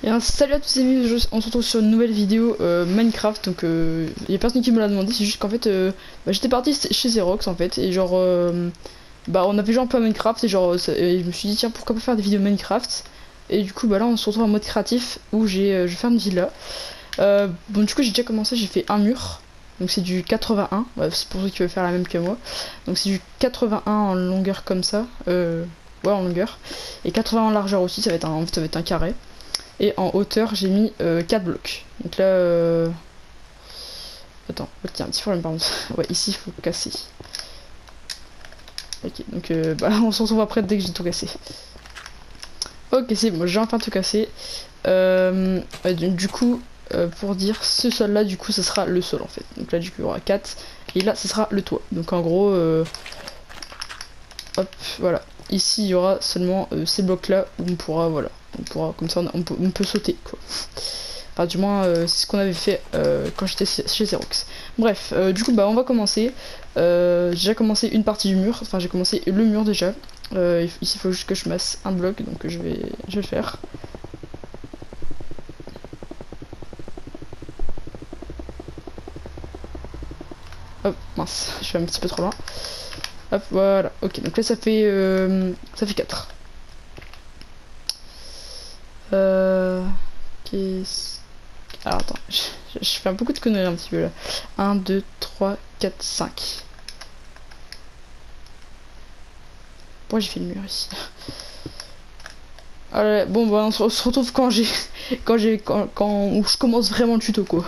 Et salut à tous les amis, on se retrouve sur une nouvelle vidéo Minecraft. Donc il y a personne qui me l'a demandé, c'est juste qu'en fait j'étais parti chez Xerox en fait. Et genre on avait joué un peu à Minecraft et genre et je me suis dit tiens pourquoi pas faire des vidéos Minecraft. Et du coup bah là on se retrouve en mode créatif où je vais faire une villa. Bon du coup j'ai déjà commencé, j'ai fait un mur. Donc c'est du 81, ouais, c'est pour ceux qui veulent faire la même que moi. Donc c'est du 81 en longueur comme ça, ouais en longueur. Et 80 en largeur aussi, ça va être un carré. Et en hauteur j'ai mis 4 blocs. Donc là attends, ok, il y a un petit problème par contre. Ouais, ici il faut casser. Ok, donc bah on se retrouve après dès que j'ai tout cassé. Ok, c'est bon, j'ai enfin tout cassé. Du coup pour dire ce sol là, du coup ça sera le sol en fait. Donc là du coup il y aura 4 et là ce sera le toit. Donc en gros hop, voilà. Ici il y aura seulement ces blocs là où on pourra, voilà, on pourra comme ça on peut sauter quoi. Enfin du moins c'est ce qu'on avait fait quand j'étais chez Xerox. Bref, du coup bah on va commencer. J'ai déjà commencé une partie du mur, enfin j'ai commencé le mur déjà. Ici il faut juste que je masse un bloc, donc je vais le faire. Hop, mince, je suis un petit peu trop loin. Hop, voilà, ok, donc là ça fait 4. Alors attends, je fais beaucoup de conneries un petit peu là. 1, 2, 3, 4, 5. Pourquoi j'ai fait le mur ici? Allez, bon bah on se retrouve quand quand je commence vraiment le tuto quoi.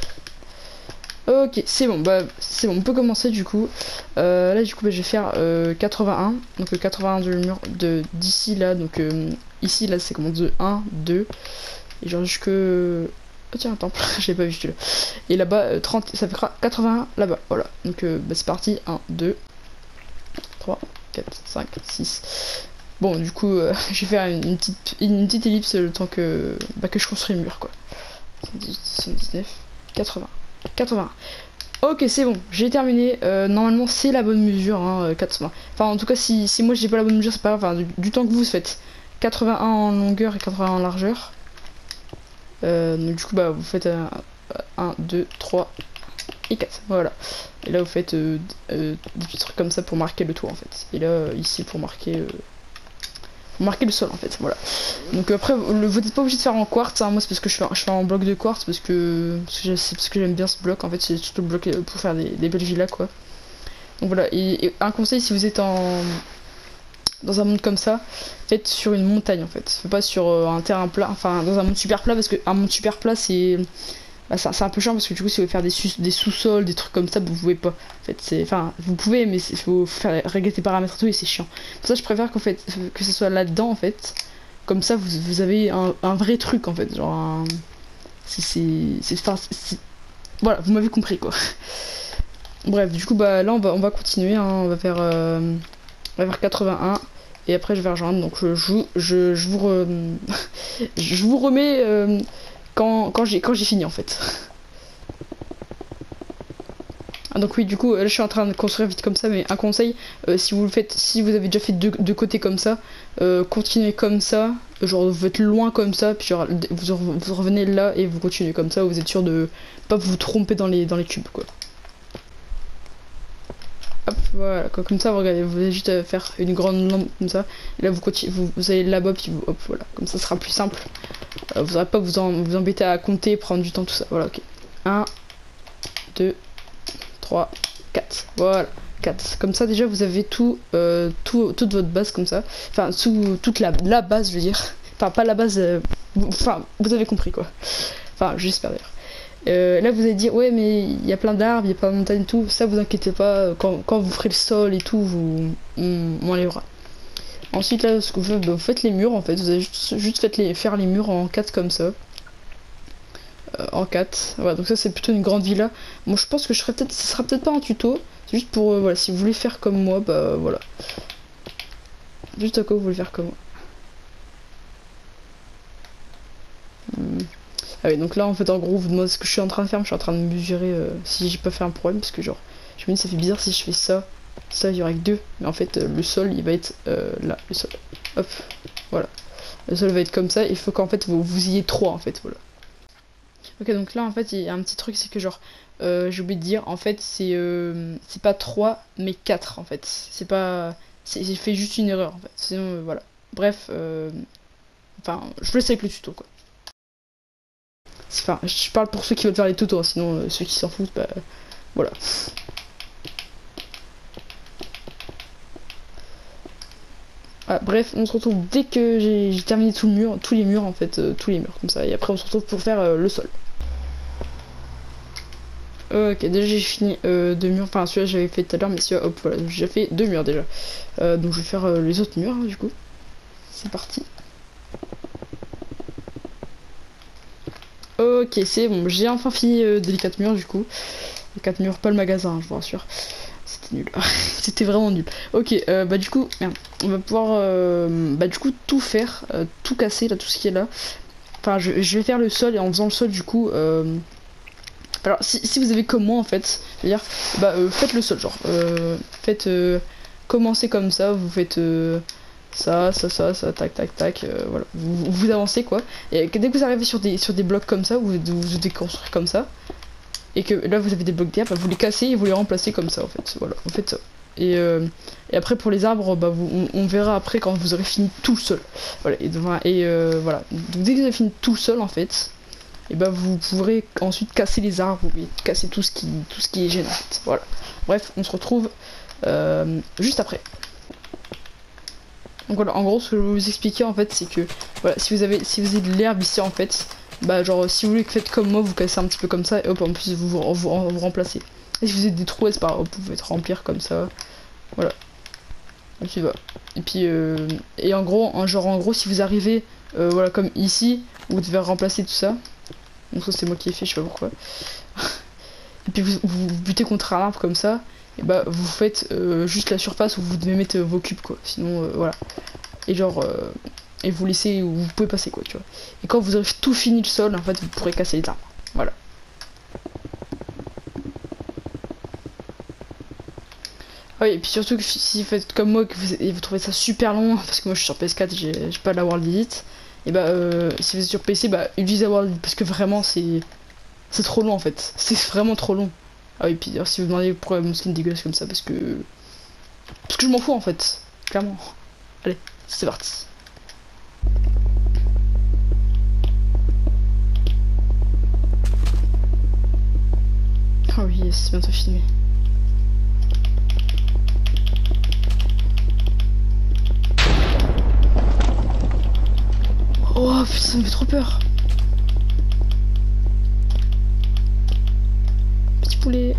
Ok, c'est bon, bah c'est bon, on peut commencer du coup. Là du coup bah, je vais faire 81. Donc 81 du mur d'ici là, donc ici là c'est comment de 1, 2. Et genre jusque. Oh tiens, attends, je l'ai pas vu celui-là. Et là-bas 30, ça fera 81 là-bas, voilà. Donc bah, c'est parti, 1, 2, 3, 4, 5, 6. Bon du coup je vais faire une petite ellipse le temps que je construis le mur quoi. 79, 80. 80. Ok, c'est bon, j'ai terminé. Normalement, c'est la bonne mesure, hein, 80. Enfin, en tout cas, si moi j'ai pas la bonne mesure, c'est pas grave. Enfin, du temps que vous faites 81 en longueur et 80 en largeur. Donc, du coup, bah, vous faites 1, 2, 3 et 4. Voilà. Et là, vous faites des petits trucs comme ça pour marquer le toit en fait. Et là, ici, pour marquer le sol en fait, voilà. Donc après vous n'êtes pas obligé de faire en quartz, hein. Moi c'est parce que je fais en bloc de quartz parce que j'aime bien ce bloc en fait, c'est tout le bloc pour faire des belles villas quoi. Donc voilà, et un conseil si vous êtes dans un monde comme ça, faites sur une montagne en fait, faites pas sur un terrain plat, enfin dans un monde super plat parce qu'un monde super plat c'est c'est un peu chiant parce que du coup si vous voulez faire des sous-sols, des trucs comme ça, vous pouvez pas. En fait, enfin vous pouvez mais il faut faire régler tes paramètres et tout et c'est chiant. Pour ça je préfère qu'en fait que ce soit là-dedans en fait. Comme ça vous avez un vrai truc en fait, genre un. Voilà, vous m'avez compris quoi. Bref, du coup bah là on va continuer, hein, on va faire 81 et après je vais rejoindre, donc je vous remets quand j'ai fini en fait. Ah, donc oui du coup là je suis en train de construire vite comme ça, mais un conseil, si vous le faites, si vous avez déjà fait deux côtés comme ça, continuez comme ça, genre vous êtes loin comme ça, puis genre, vous revenez là et vous continuez comme ça, vous êtes sûr de pas vous tromper dans les cubes quoi. Hop, voilà, quoi, comme ça vous regardez, vous allez juste faire une grande lampe comme ça, et là vous continuez, vous allez là-bas, puis vous, hop, voilà, comme ça sera plus simple. Vous n'aurez pas vous embêter à compter, prendre du temps, tout ça, voilà, ok. 1, 2, 3, 4, voilà, 4. Comme ça déjà vous avez toute votre base comme ça, enfin toute la base je veux dire, enfin pas la base, enfin vous avez compris quoi, enfin j'espère d'ailleurs. Là vous allez dire ouais mais il y a plein d'arbres, il y a pas de montagne et tout, ça vous inquiétez pas, quand vous ferez le sol et tout, on enlèvera. Ensuite là ce que vous faites, vous faites les murs en fait, vous avez juste faire les murs en 4 comme ça. En 4, voilà, donc ça c'est plutôt une grande villa. Moi je pense que ça sera peut-être pas un tuto, c'est juste pour voilà, si vous voulez faire comme moi, bah voilà, juste à quoi vous voulez faire comme moi. Ah oui, donc là en fait en gros vous demandez ce que je suis en train de faire, je suis en train de mesurer si j'ai pas fait un problème, parce que genre je me dis ça fait bizarre si je fais ça il y aurait que 2, mais en fait le sol il va être là, le sol, hop, voilà, le sol va être comme ça, il faut qu'en fait vous ayez 3 en fait, voilà. Ok, donc là en fait il y a un petit truc, c'est que genre j'ai oublié de dire, en fait c'est pas 3 mais 4 en fait, c'est pas, j'ai fait juste une erreur en fait, sinon voilà. Bref, enfin je vous laisse avec le tuto quoi. Enfin je parle pour ceux qui veulent faire les tutos, hein, sinon ceux qui s'en foutent, bah voilà. Voilà, bref, on se retrouve dès que j'ai terminé tout le mur, tous les murs en fait, tous les murs comme ça, et après on se retrouve pour faire le sol. Ok, déjà j'ai fini 2 murs, enfin celui-là j'avais fait tout à l'heure, mais celui-là, hop, voilà, j'ai fait 2 murs déjà. Donc je vais faire les autres murs, hein, du coup. C'est parti. Ok, c'est bon, j'ai enfin fini les 4 murs, du coup. Les 4 murs, pas le magasin, hein, je vous rassure. C'était nul. C'était vraiment nul. Ok, bah du coup, merde, on va pouvoir, bah du coup, tout faire, tout casser, là, tout ce qui est là. Enfin, je vais faire le sol, et en faisant le sol, du coup... Alors si vous avez comme moi en fait, c'est-à-dire bah faites le sol, genre faites commencez comme ça, vous faites ça, tac tac tac, voilà, vous avancez quoi. Et dès que vous arrivez sur des blocs comme ça, vous devez construire comme ça, et que là vous avez des blocs derrière, bah, vous les cassez et vous les remplacez comme ça en fait, voilà, vous faites ça. Et après pour les arbres, bah on verra après quand vous aurez fini tout seul. Voilà, voilà. Donc dès que vous avez fini tout seul en fait, et bah vous pourrez ensuite casser les arbres et casser tout ce qui est gênant en fait. Voilà. Bref, on se retrouve juste après. Donc voilà, en gros ce que je vais vous expliquer en fait, c'est que voilà, si vous avez de l'herbe ici en fait, bah genre si vous voulez que faites comme moi, vous cassez un petit peu comme ça et hop en plus vous remplacez. Et si vous avez des trous, c'est pas grave, vous pouvez remplir comme ça. Voilà. Et puis bah. Et puis et en gros, si vous arrivez voilà comme ici, vous devez remplacer tout ça. Donc ça c'est moi qui ai fait, je sais pas pourquoi. Et puis vous butez contre un arbre comme ça, et bah vous faites juste la surface où vous devez mettre vos cubes quoi. Sinon voilà. Et genre et vous laissez où vous pouvez passer quoi, tu vois. Et quand vous aurez tout fini le sol, en fait vous pourrez casser les arbres. Voilà. Ah oui, et puis surtout que si vous faites comme moi que vous trouvez ça super long, parce que moi je suis sur PS4, j'ai pas la World Edit, et bah si vous êtes sur PC, bah utilisez la World Edit parce que vraiment c'est trop long en fait, c'est vraiment trop long. Ah oui, et puis si vous demandez pourquoi mon skin dégueulasse comme ça, parce que je m'en fous en fait, clairement. Allez, c'est parti. Oh oui, c'est bientôt fini. Oh putain, ça me fait trop peur. Petit poulet.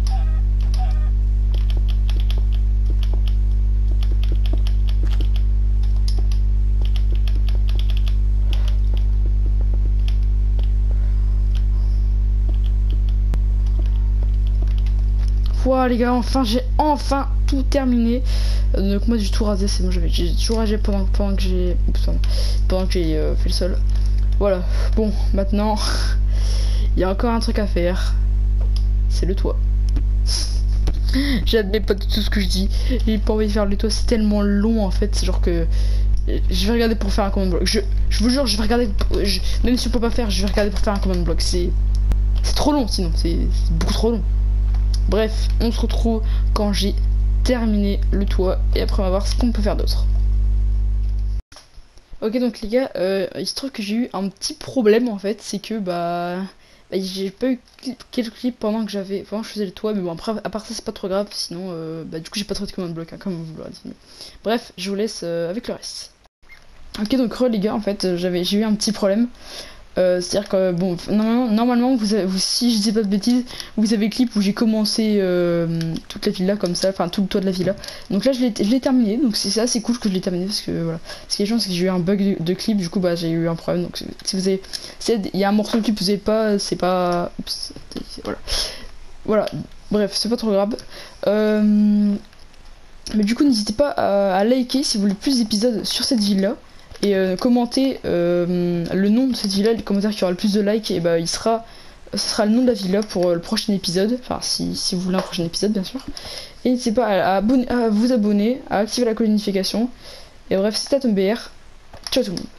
Voilà les gars, enfin j'ai tout terminé. Donc moi j'ai tout rasé, c'est bon, j'ai tout rasé pendant que j'ai fait le sol. Voilà, bon maintenant il y a encore un truc à faire, c'est le toit. J'admets pas tout ce que je dis, j'ai pas envie de faire le toit, c'est tellement long en fait, c'est genre que je vais regarder pour faire un command block. Je vous jure, je vais regarder, même si je peux pas faire, je vais regarder pour faire un command block. C'est trop long sinon, c'est beaucoup trop long. Bref, on se retrouve quand j'ai terminé le toit et après on va voir ce qu'on peut faire d'autre. Ok, donc les gars, il se trouve que j'ai eu un petit problème en fait, c'est que j'ai pas eu quelques clips pendant que je faisais le toit, mais bon après à part ça c'est pas trop grave, sinon du coup j'ai pas trop de command block, hein, comme vous l'aurez dit. Bref, je vous laisse avec le reste. Ok, donc les gars, en fait j'ai eu un petit problème. C'est-à-dire que bon, normalement si je dis pas de bêtises, vous avez le clip où j'ai commencé toute la villa comme ça, enfin tout le toit de la villa. Donc là je l'ai terminé, donc c'est assez cool que je l'ai terminé parce que voilà. Ce qui est chiant c'est que j'ai eu un bug de clip, du coup bah j'ai eu un problème. Donc si vous avez, il y a un morceau de clip que vous avez pas, c'est pas, oups, voilà. Bref, c'est pas trop grave. Mais du coup n'hésitez pas à liker si vous voulez plus d'épisodes sur cette villa. Et commenter le nom de cette villa, les commentaires qui aura le plus de likes, et bah ce sera le nom de la villa pour le prochain épisode, enfin si vous voulez un prochain épisode bien sûr. Et n'hésitez pas à vous abonner, à activer la notification. Et bref, c'était AtomBR, ciao tout le monde.